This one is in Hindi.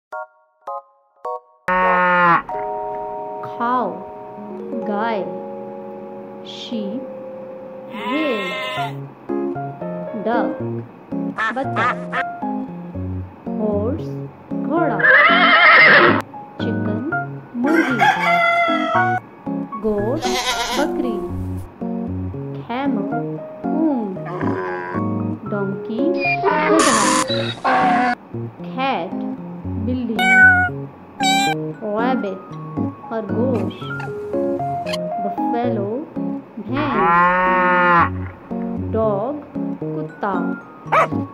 cow, गाय, sheep, भेड़, duck, बतख, horse, घोड़ा, chicken, मुर्गी, goat, बकरी, camel, ऊंट, donkey, गधा, cat, बिल्ली, rabbit, खरगोश, buffalo, भैंस, dog, कुत्ता।